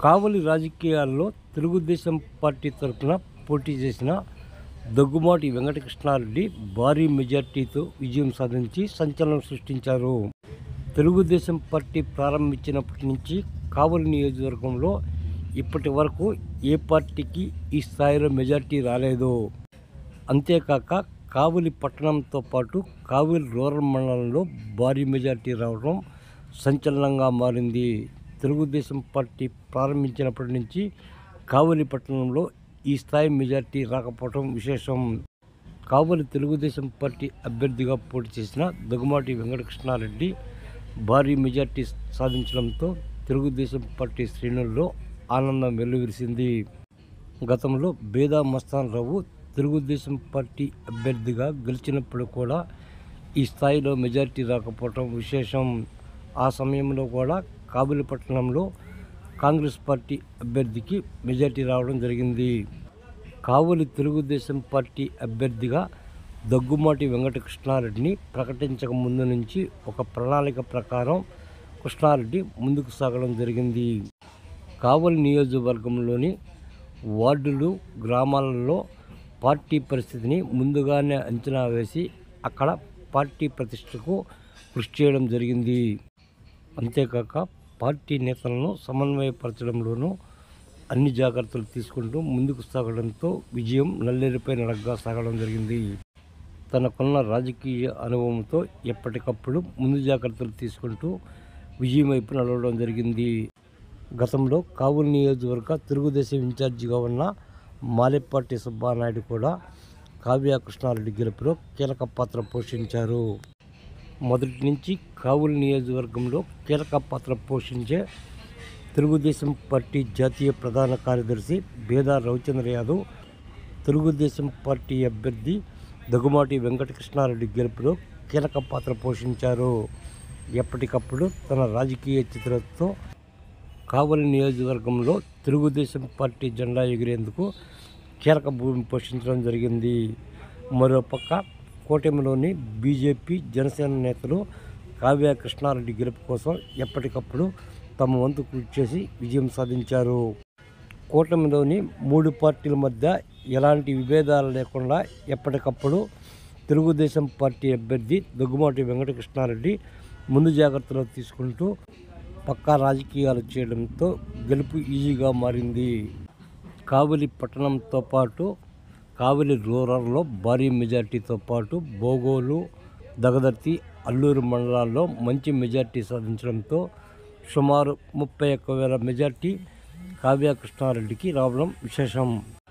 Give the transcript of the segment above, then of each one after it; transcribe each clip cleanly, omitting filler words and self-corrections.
కావలి రాజకీయాల్లో తెలుగుదేశం పార్టీ తరఫున పోటీ చేసిన దగ్గుమాటి వెంకటకృష్ణారెడ్డి భారీ మెజార్టీతో విజయం సాధించి సంచలనం సృష్టించారు. తెలుగుదేశం పార్టీ ప్రారంభించినప్పటి నుంచి కావలి నియోజకవర్గంలో ఇప్పటి వరకు ఏ పార్టీకి ఈ స్థాయిలో మెజార్టీ రాలేదు. అంతేకాక కావలి పట్టణంతో పాటు కావలి రూరల్ మండలంలో భారీ మెజార్టీ రావడం సంచలనంగా మారింది. తెలుగుదేశం పార్టీ ప్రారంభించినప్పటి నుంచి కావలి పట్టణంలో ఈ స్థాయి మెజార్టీ రాకపోవడం విశేషం. కావలి తెలుగుదేశం పార్టీ అభ్యర్థిగా పోటీ చేసిన దగ్గుమాటి వెంకటకృష్ణారెడ్డి భారీ మెజార్టీ సాధించడంతో తెలుగుదేశం పార్టీ శ్రేణుల్లో ఆనందం వెల్లువిరిసింది. గతంలో బేదా మస్తాన్ రావు తెలుగుదేశం పార్టీ అభ్యర్థిగా గెలిచినప్పుడు కూడా ఈ స్థాయిలో మెజార్టీ రాకపోవడం విశేషం. ఆ సమయంలో కూడా కావలి పట్టణంలో కాంగ్రెస్ పార్టీ అభ్యర్థికి మెజార్టీ రావడం జరిగింది. కావలి తెలుగుదేశం పార్టీ అభ్యర్థిగా దగ్గుమాటి వెంకటకృష్ణారెడ్డిని ప్రకటించక ముందు నుంచి ఒక ప్రణాళిక ప్రకారం కృష్ణారెడ్డి ముందుకు సాగడం జరిగింది. కావలి నియోజకవర్గంలోని వార్డులు, గ్రామాలలో పార్టీ పరిస్థితిని ముందుగానే అంచనా వేసి అక్కడ పార్టీ ప్రతిష్టకు కృషి చేయడం జరిగింది. అంతేకాక పార్టీ నేతలను సమన్వయపరచడంలోనూ అన్ని జాగ్రత్తలు తీసుకుంటూ ముందుకు సాగడంతో విజయం నల్లేరుపై నడకగా సాగడం జరిగింది. తనకున్న రాజకీయ అనుభవంతో ఎప్పటికప్పుడు ముందు జాగ్రత్తలు తీసుకుంటూ విజయం వైపు నడవడం జరిగింది. గతంలో కావలి నియోజకవర్గ తెలుగుదేశం ఇన్ఛార్జిగా ఉన్న మాలేపాటి సుబ్బానాయుడు కూడా కావ్య కృష్ణారెడ్డి గెలుపులో కీలక పాత్ర పోషించారు. మొదటి నుంచి కావలి నియోజకవర్గంలో కీలక పాత్ర పోషించే తెలుగుదేశం పార్టీ జాతీయ ప్రధాన కార్యదర్శి బేదా రవిచంద్ర యాదవ్ తెలుగుదేశం పార్టీ అభ్యర్థి దగ్గుమాటి వెంకటకృష్ణారెడ్డి గెలుపులో కీలక పాత్ర పోషించారు. ఎప్పటికప్పుడు తన రాజకీయ చిత్రతో కావలి నియోజకవర్గంలో తెలుగుదేశం పార్టీ జెండా ఎగిరేందుకు కీలక భూమి పోషించడం జరిగింది. మరోపక్క కూటమిలోని బీజేపీ, జనసేన నేతలు కావ్య కృష్ణారెడ్డి గెలుపు కోసం ఎప్పటికప్పుడు తమ వంతు కృషి చేసి విజయం సాధించారు. కూటమిలోని 3 పార్టీల మధ్య ఎలాంటి విభేదాలు లేకుండా ఎప్పటికప్పుడు తెలుగుదేశం పార్టీ అభ్యర్థి దగ్గుమాటి వెంకటకృష్ణారెడ్డి ముందు జాగ్రత్తలు తీసుకుంటూ పక్కా రాజకీయాలు చేయడంతో గెలుపు ఈజీగా మారింది. కావలి పట్టణంతో పాటు కావలి రూరల్లో భారీ మెజార్టీతో పాటు బోగోలు, దగదర్తి, అల్లూరు మండలాల్లో మంచి మెజార్టీ సాధించడంతో సుమారు 31,000 మెజార్టీ కావ్య కృష్ణారెడ్డికి రావడం విశేషం.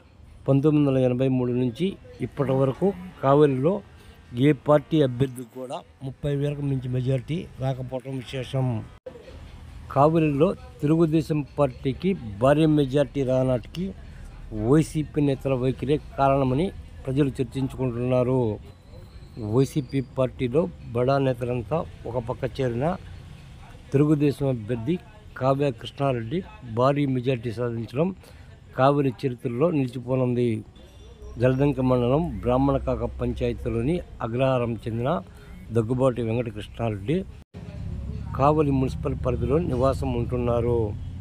1983 నుంచి ఇప్పటి వరకు కావలిలో ఏ పార్టీ అభ్యర్థి కూడా 30,000కు మించి మెజార్టీ రాకపోవడం విశేషం. కావలిలో తెలుగుదేశం పార్టీకి భారీ మెజార్టీ రానాటికి వైసీపీ నేతల వైఖరే కారణమని ప్రజలు చర్చించుకుంటున్నారు. వైసీపీ పార్టీలో బడా నేతలంతా ఒక పక్క చేరిన తెలుగుదేశం అభ్యర్థి కావ్య కృష్ణారెడ్డి భారీ మెజార్టీ సాధించడం కావలి చరిత్రలో నిలిచిపోనుంది. జలదంక మండలం బ్రాహ్మణకాక పంచాయతీలోని అగ్రహారం చెందిన దగ్గుబాటి వెంకటకృష్ణారెడ్డి కావలి మున్సిపల్ పరిధిలో నివాసం ఉంటున్నారు.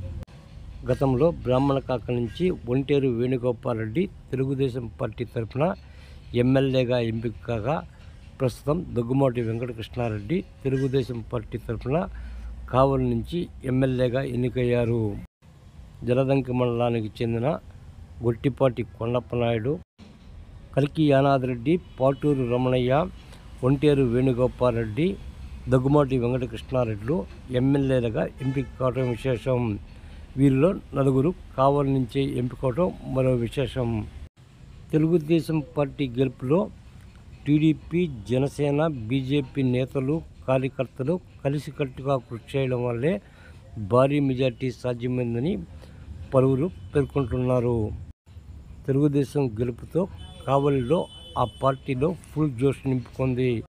గతంలో బ్రాహ్మణకాక నుంచి ఒంటేరు వేణుగోపాల్రెడ్డి తెలుగుదేశం పార్టీ తరఫున ఎమ్మెల్యేగా ఎంపిక కాగా ప్రస్తుతం దగ్గుమాటి వెంకటకృష్ణారెడ్డి తెలుగుదేశం పార్టీ తరఫున కావలి నుంచి ఎమ్మెల్యేగా ఎన్నికయ్యారు. జలదంకి మండలానికి చెందిన గొట్టిపాటి కొండప్పనాయుడు, కలికి యానాదిరెడ్డి, పాటూరు రమణయ్య, ఒంటేరు వేణుగోపాల్రెడ్డి, దగ్గుమాటి వెంకటకృష్ణారెడ్డిలు ఎమ్మెల్యేలుగా ఎంపిక కావడం విశేషం. వీరిలో 4 కావలి నుంచే ఎంపికవడం మరో విశేషం. తెలుగుదేశం పార్టీ గెలుపులో టీడీపీ, జనసేన, బీజేపీ నేతలు, కార్యకర్తలు కలిసికట్టుగా కృషి చేయడం వల్లే భారీ మెజార్టీ సాధ్యమైందని పలువురు పేర్కొంటున్నారు. తెలుగుదేశం గెలుపుతో కావలిలో ఆ పార్టీలో ఫుల్ జోష్ నింపుకుంది.